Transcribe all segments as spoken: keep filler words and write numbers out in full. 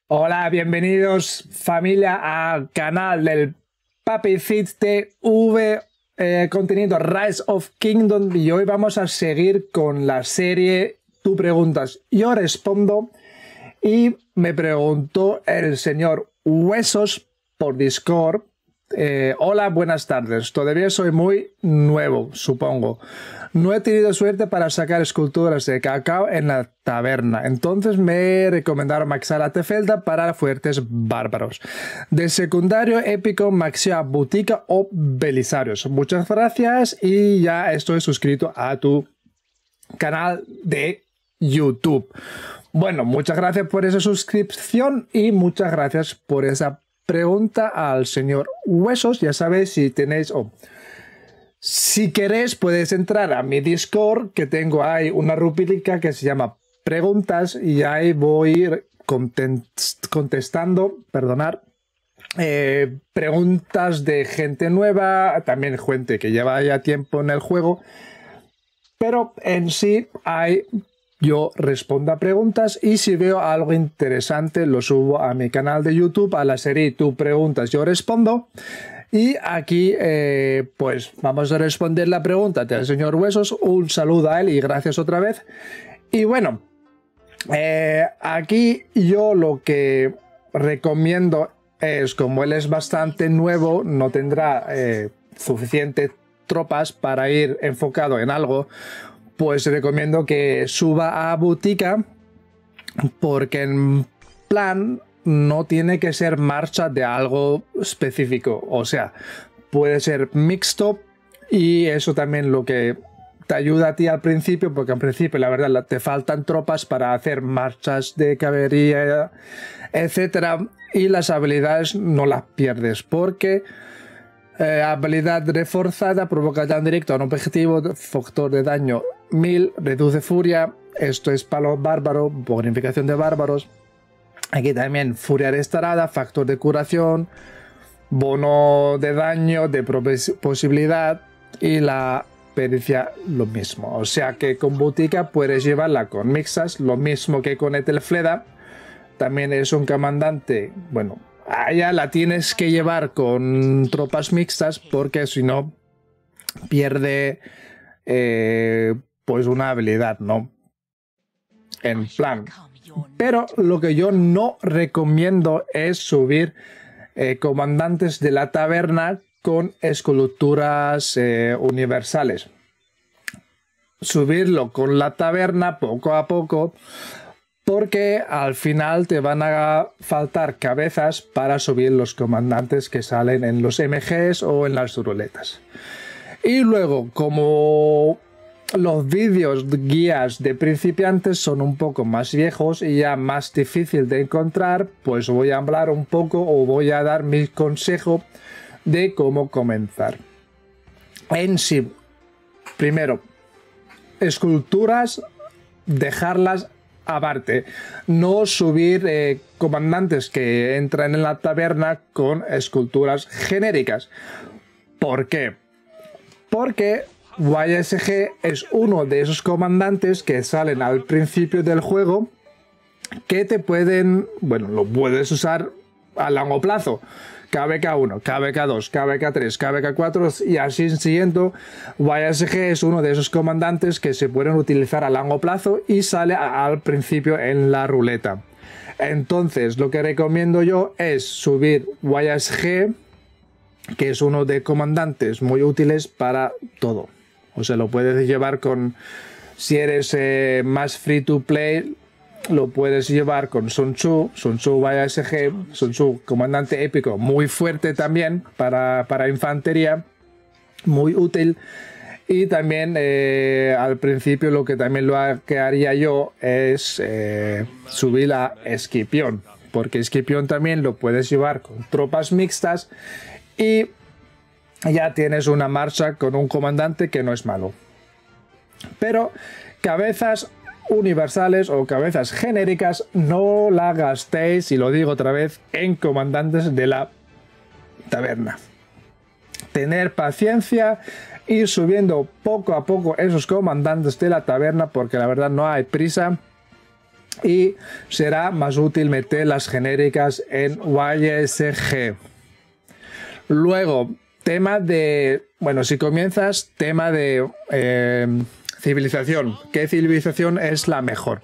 Hola, bienvenidos familia al canal del Papicit T V, eh, contenido Rise of Kingdom, y hoy vamos a seguir con la serie Tú preguntas, yo respondo. Y me preguntó el señor Huesos por Discord. Eh, hola, buenas tardes. Todavía soy muy nuevo, supongo. No he tenido suerte para sacar esculturas de cacao en la taberna. Entonces me recomendaron maxar a Tefelda para fuertes bárbaros. De secundario épico maxé a Butica o Belisarios. Muchas gracias y ya estoy suscrito a tu canal de YouTube. Bueno, muchas gracias por esa suscripción y muchas gracias por esa pregunta al señor Huesos. Ya sabéis, si tenéis o oh, si queréis puedes entrar a mi Discord, que tengo ahí una rúbrica que se llama preguntas, y ahí voy a ir contestando, perdonar, eh, preguntas de gente nueva, también gente que lleva ya tiempo en el juego, pero en sí hay... Yo respondo a preguntas y si veo algo interesante lo subo a mi canal de YouTube, a la serie Tú preguntas, yo respondo. Y aquí eh, pues vamos a responder la pregunta del señor Huesos. Un saludo a él y gracias otra vez. Y bueno, eh, aquí yo lo que recomiendo es, como él es bastante nuevo, no tendrá eh, suficientes tropas para ir enfocado en algo, pues recomiendo que suba a Butica, porque en plan no tiene que ser marcha de algo específico, o sea, puede ser mixto, y eso también lo que te ayuda a ti al principio, porque al principio la verdad te faltan tropas para hacer marchas de caballería, etcétera, y las habilidades no las pierdes, porque Eh, habilidad reforzada, provoca daño directo a un objetivo, factor de daño mil, reduce furia, esto es palo bárbaro, bonificación de bárbaros. Aquí también furia restaurada, factor de curación, bono de daño, de posibilidad, y la pericia lo mismo. O sea que con Butica puedes llevarla con mixas, lo mismo que con Etelfleda. También es un comandante, bueno, allá la tienes que llevar con tropas mixtas, porque si no pierde eh, pues una habilidad, ¿no? En plan. Pero lo que yo no recomiendo es subir eh, comandantes de la taberna con esculturas eh, universales. Subirlo con la taberna poco a poco, porque al final te van a faltar cabezas para subir los comandantes que salen en los M Gs o en las ruletas. Y luego, como los vídeos guías de principiantes son un poco más viejos y ya más difícil de encontrar, pues voy a hablar un poco o voy a dar mi consejo de cómo comenzar. En sí, primero, esculturas, dejarlas aparte, no subir eh, comandantes que entran en la taberna con esculturas genéricas. ¿Por qué? Porque Y S G es uno de esos comandantes que salen al principio del juego, que te pueden, bueno, lo puedes usar a largo plazo. K B K uno, K B K dos, K B K tres, K B K cuatro y así siguiendo. Y S G es uno de esos comandantes que se pueden utilizar a largo plazo y sale al principio en la ruleta. Entonces lo que recomiendo yo es subir Y S G, que es uno de comandantes muy útiles para todo. O sea, lo puedes llevar con, si eres eh, más free to play, lo puedes llevar con Sun Tzu, Sun Tzu Y S G, Sun Tzu comandante épico, muy fuerte también para, para infantería, muy útil. Y también eh, al principio lo que también lo que haría yo es eh, subir a Escipión, porque Escipión también lo puedes llevar con tropas mixtas y ya tienes una marcha con un comandante que no es malo. Pero cabezas universales o cabezas genéricas no la gastéis, y lo digo otra vez, en comandantes de la taberna. Tener paciencia, ir subiendo poco a poco esos comandantes de la taberna, porque la verdad no hay prisa. y será más útil meter las genéricas en Y S G. Luego, tema de, bueno, si comienzas, tema de eh, civilización. ¿Qué civilización es la mejor?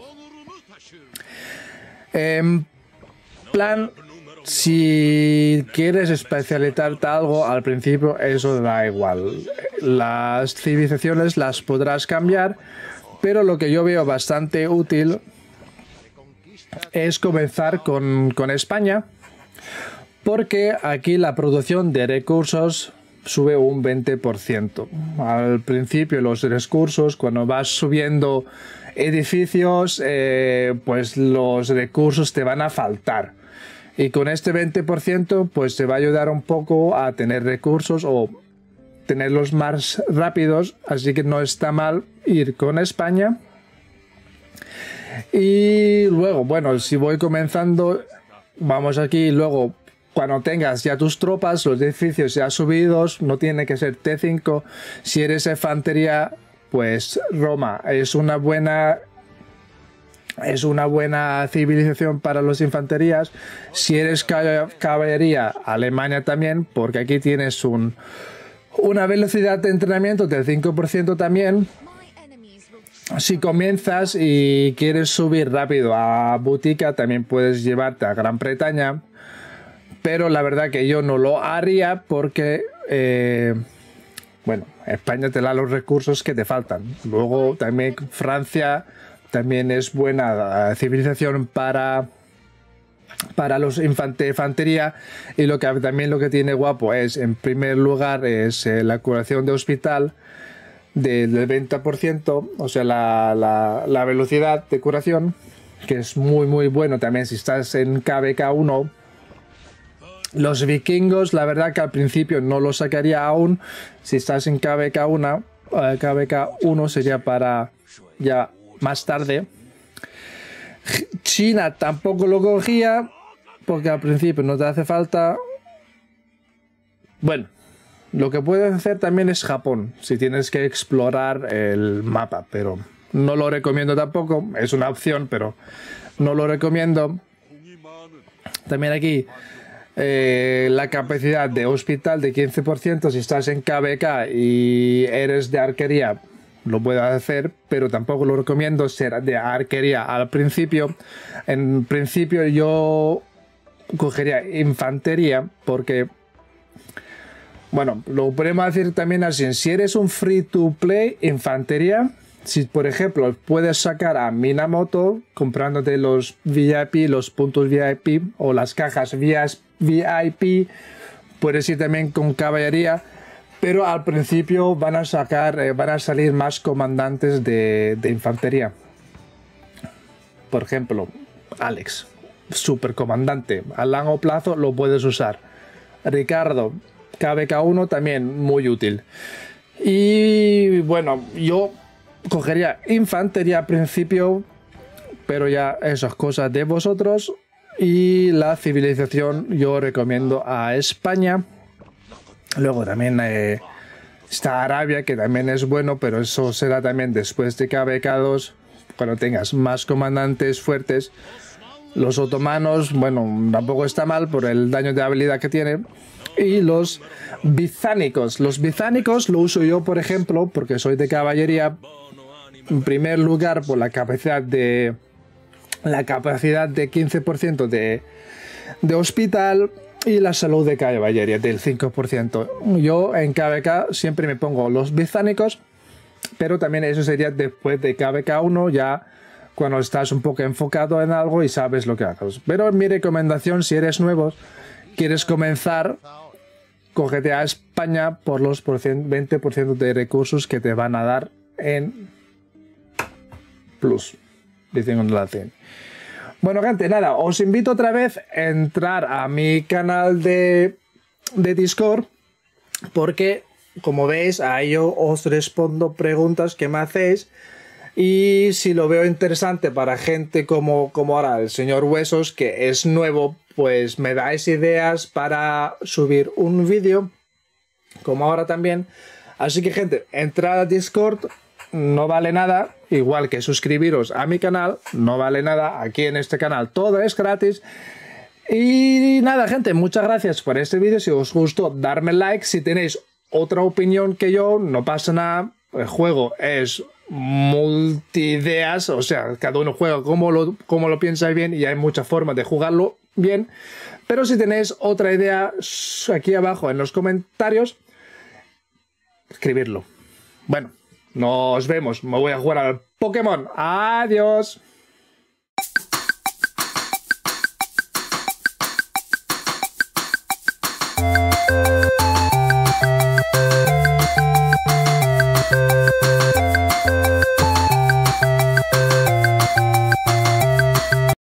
En plan, si quieres especializarte algo, al principio eso da igual. Las civilizaciones las podrás cambiar, pero lo que yo veo bastante útil es comenzar con, con España, porque aquí la producción de recursos sube un veinte por ciento. Al principio los recursos, cuando vas subiendo edificios, eh, pues los recursos te van a faltar. Y con este veinte por ciento pues te va a ayudar un poco a tener recursos o tenerlos más rápidos, así que no está mal ir con España. Y luego, bueno, si voy comenzando, vamos aquí, luego cuando tengas ya tus tropas, los edificios ya subidos, no tiene que ser T cinco. Si eres infantería, pues Roma es una buena es una buena civilización para los infanterías. Si eres caballería, Alemania también, porque aquí tienes un, una velocidad de entrenamiento del cinco por ciento también. Si comienzas y quieres subir rápido a Boutica, también puedes llevarte a Gran Bretaña, pero la verdad que yo no lo haría porque eh, bueno, España te da los recursos que te faltan. Luego también Francia también es buena civilización para para los infante, infantería, y lo que también lo que tiene guapo es, en primer lugar, es eh, la curación de hospital del veinte por ciento, o sea, la, la, la velocidad de curación, que es muy muy bueno también si estás en K B K uno. Los vikingos, la verdad que al principio no lo sacaría aún. Si estás en K B K uno, eh, K B K uno sería para ya más tarde. China tampoco lo cogía porque al principio no te hace falta. Bueno, lo que puedes hacer también es Japón, si tienes que explorar el mapa, pero no lo recomiendo tampoco. Es una opción, pero no lo recomiendo. También aquí eh, la capacidad de hospital de quince por ciento, si estás en K B K y eres de arquería, lo puedes hacer, pero tampoco lo recomiendo ser de arquería al principio. En principio yo cogería infantería porque, bueno, lo podemos decir también así: si eres un free to play, infantería. Si por ejemplo puedes sacar a Minamoto comprándote los V I P, los puntos V I P o las cajas V I P, puedes ir también con caballería. Pero al principio van a sacar, eh, van a salir más comandantes de, de infantería. Por ejemplo, Alex, super comandante. A largo plazo lo puedes usar. Ricardo, K B K uno también muy útil. Y bueno, yo cogería infantería al principio, pero ya esas cosas de vosotros. Y la civilización yo recomiendo a España. Luego también eh, está Arabia, que también es bueno, pero eso será también después de K B K dos, cuando tengas más comandantes fuertes. Los otomanos, bueno, tampoco está mal por el daño de habilidad que tiene. Y los bizánicos. Los bizánicos lo uso yo, por ejemplo, porque soy de caballería. En primer lugar, por la capacidad de la capacidad de quince por ciento de, de hospital. Y la salud de caballería del cinco por ciento. Yo en K B K siempre me pongo los bizánicos, pero también eso sería después de K B K uno, ya cuando estás un poco enfocado en algo y sabes lo que haces. Pero mi recomendación, si eres nuevo, quieres comenzar, cógete a España por los veinte por ciento de recursos que te van a dar en plus. Dicen en latín. Bueno, gente, nada, os invito otra vez a entrar a mi canal de, de Discord, porque, como veis, ahí yo os respondo preguntas que me hacéis, y si lo veo interesante para gente como, como ahora el señor Huesos, que es nuevo, pues me dais ideas para subir un vídeo, como ahora también. Así que, gente, entrad a Discord, no vale nada, igual que suscribiros a mi canal, no vale nada. Aquí en este canal todo es gratis. Y nada, gente, muchas gracias por este vídeo. Si os gustó, darme like. Si tenéis otra opinión que yo, no pasa nada. El juego es multi-ideas, o sea, cada uno juega como lo, como lo piensa bien y hay muchas formas de jugarlo bien. Pero si tenéis otra idea, aquí abajo en los comentarios, escribirlo. Bueno, nos vemos. Me voy a jugar al Pokémon. Adiós.